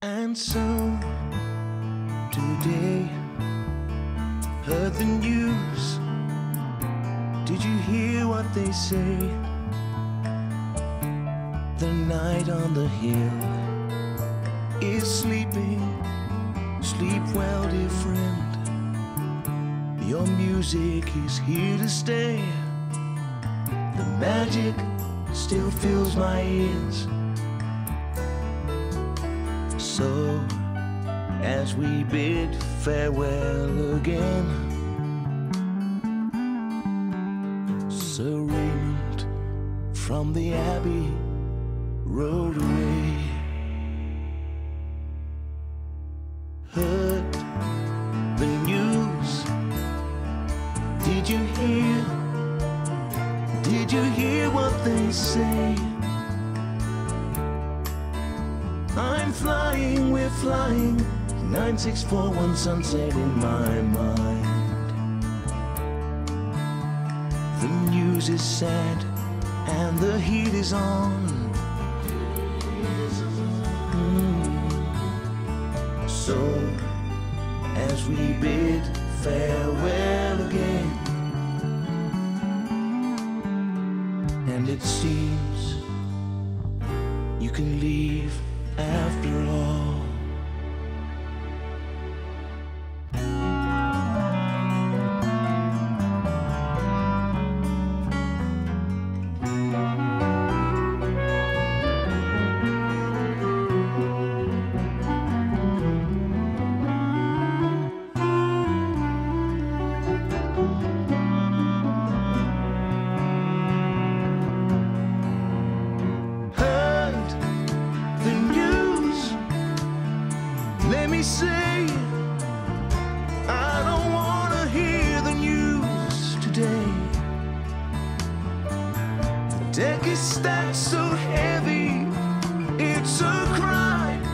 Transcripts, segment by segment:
And so today heard the news. Did you hear what they say? The night on the hill is sleeping. Sleep well, dear friend. Your music is here to stay. The magic still fills my ears. So, as we bid farewell again, Sir Raymond from the Abbey rode away. Heard the news. Did you hear? Did you hear what they say? I'm flying, we're flying, 9641 sunset in my mind. The news is sad and the heat is on. So, as we bid farewell again, and it seems you can leave after all. Let me say, I don't wanna hear the news today. The deck is stacked so heavy, it's a crime.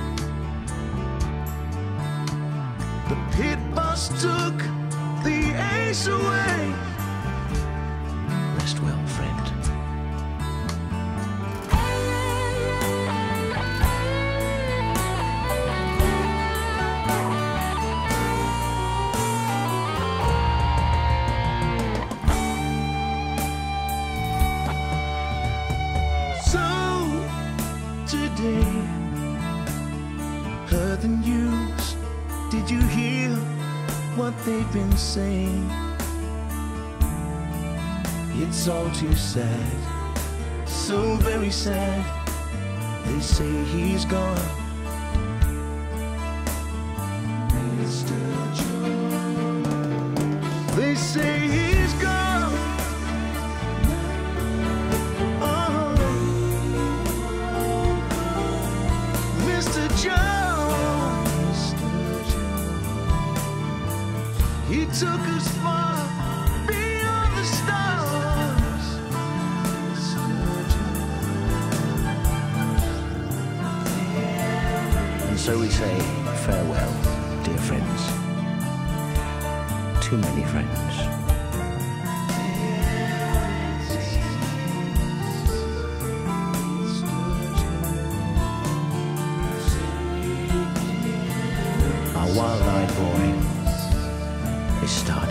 The pit boss took the ace away. Rest well, friend. Today, heard the news. Did you hear what they've been saying? It's all too sad, so very sad. They say he's gone. Mr. Jones. They say he's gone. He took us far beyond the stars. And so we say farewell, dear friends. Too many friends. Our wild-eyed boy is starting.